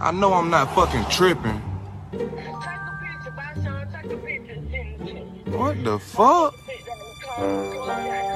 I know I'm not fucking tripping. Take a picture, bye, Sean. Take a picture and send it to me. What the fuck? Sit down in the car,